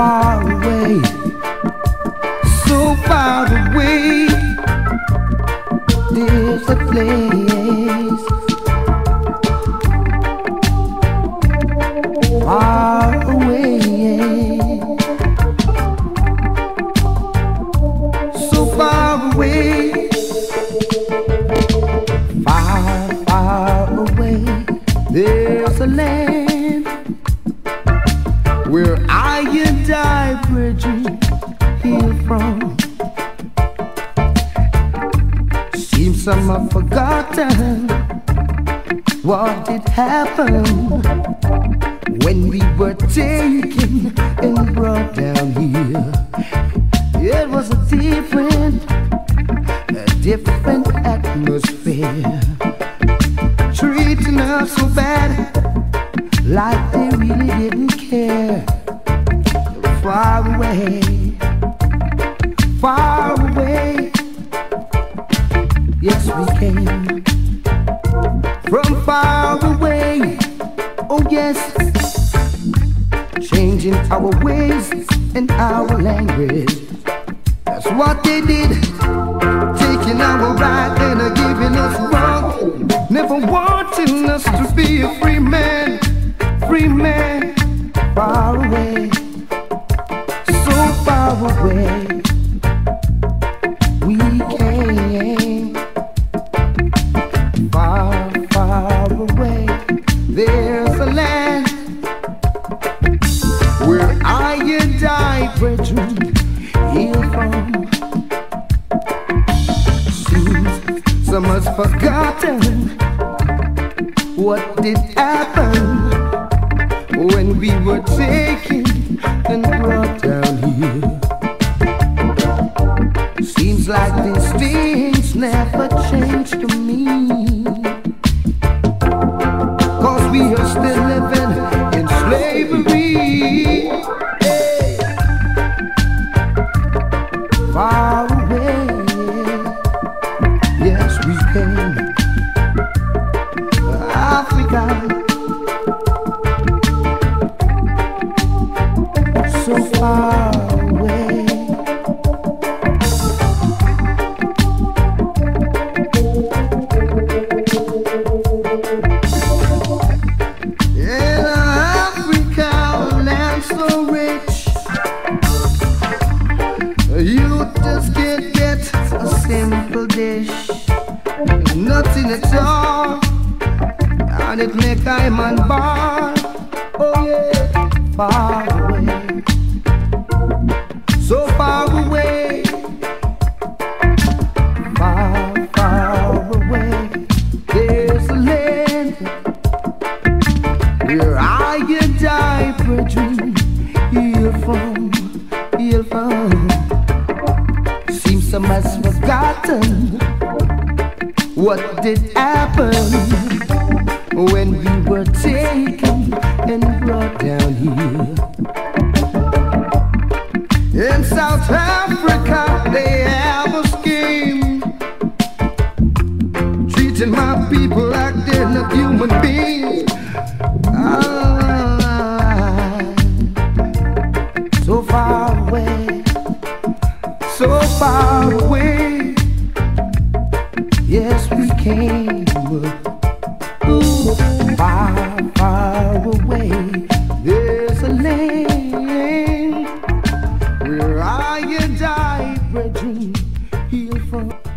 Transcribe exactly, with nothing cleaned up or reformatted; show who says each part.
Speaker 1: far away, so far away. There's a place far away, so far away, far, far away. There's a land where I and I, Bridget, heal from. Seems some have forgotten what did happen when we were taken and brought down here. It was a different, a different atmosphere, treating us so bad, like they really didn't care. Far away, far away. Yes, we came from far away. Oh yes, changing our ways and our language. That's what they did, taking our right and giving us wrong, never wanting us to be a free man, free man. Far away, so far away, we came. Far, far away, there's a land where I and I, brethren, heal from. Seems some has forgotten what did happen when we were taken and brought down here. Seems like these things never changed to me, 'cause we are still living in slavery. Hey. Far away, yes we came, Africa, so far away. In Africa, land so rich, you just can't get a simple dish, nothing at all, and it make I'm on bar. Oh yeah, far away, so far away, far, far away. There's a land where I and I, brethren, heal from, heal from. Seems some has forgotten what did happen when we were taken and brought down here. In South Africa, they have a scheme, treating my people like they're not human beings. Ah, so far away, so far away. Yes, we came. Ooh, far, far away. There's a land where I and I, brethren, heal from.